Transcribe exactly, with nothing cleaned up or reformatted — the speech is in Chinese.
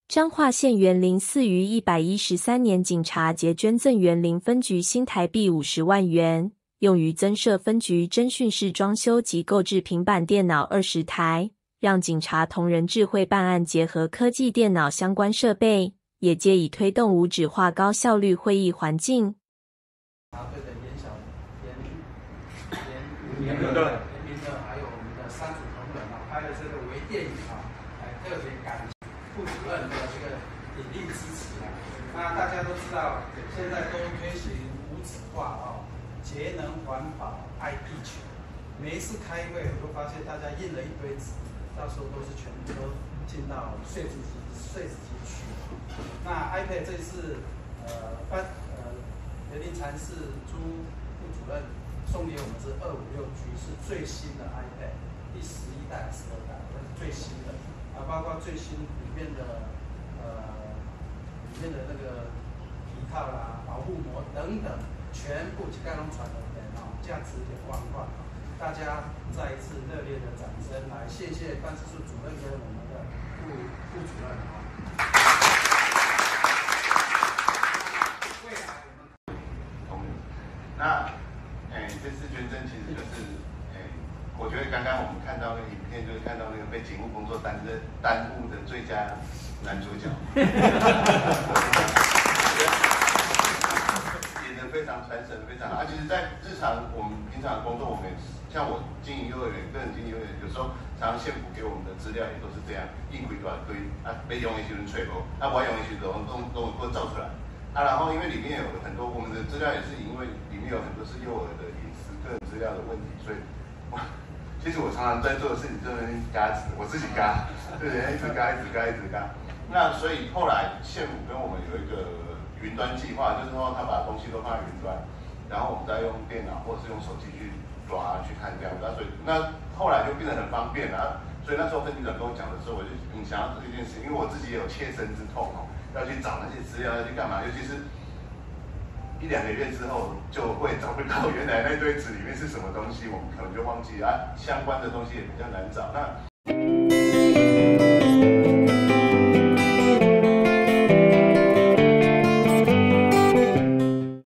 彰化县员林寺于一百一十三年警察节捐赠员林分局新台币五十万元，用于增设分局侦讯室装修及购置平板电脑二十台，让警察同仁智慧办案结合科技电脑相关设备，也借以推动无纸化高效率会议环境。 茶队的严小严严严明的严明的，还有我们的三组同仁啊，拍了这个微电影啊，来特别感谢副主任的这个鼎力支持啊。那大家都知道，现在都推行无纸化啊，节能环保爱地球。每一次开会，我都发现大家印了一堆纸，到时候都是全部都进到税纸机税纸机去。那 iPad 这次呃颁呃园林禅寺朱副主任送给我们是二五六 G， 是最新的 iPad， 第十一代还是十二代？那是最新的啊，包括最新里面的呃里面的那个皮套啦、保护膜等等，全部盖拢传的人啊，价值两万块。大家再一次热烈的掌声来谢谢办事处主任跟我们的副副主任啊。未来我们那，哎、欸，这次捐赠其实就是，哎、欸，我觉得刚刚我们看到那个影片，就是看到那个被警务工作担任耽误的最佳男主角，演得非常传神，非常好。啊，其实，在日常我们平常的工作，我们像我经营幼儿园，个人经营幼儿园，有时候常常县府给我们的资料也都是这样，一堆大堆，啊，被用的时候吹无，啊，我用的时候都都都照出来。啊，然后因为里面有很多我们的资料也是因为里面有很多是幼儿的隐私、个人资料的问题，所以哇，其实我常常在做的事情就是嘎子，我自己嘎，对不对？一直嘎，一直嘎，一直嘎。那所以后来县府跟我们有一个云端计划，就是说他把东西都放在云端，然后我们再用电脑或者是用手机去抓去看这样子。那所以那后来就变得很方便啊。所以那时候分局长跟我讲的时候，我就很想要这件事，因为我自己也有切身之痛哦。要去找那些资料，要去干嘛？尤其是一两个月之后，就会找不到原来那堆纸里面是什么东西，我们可能就忘记啊。相关的东西也比较难找。那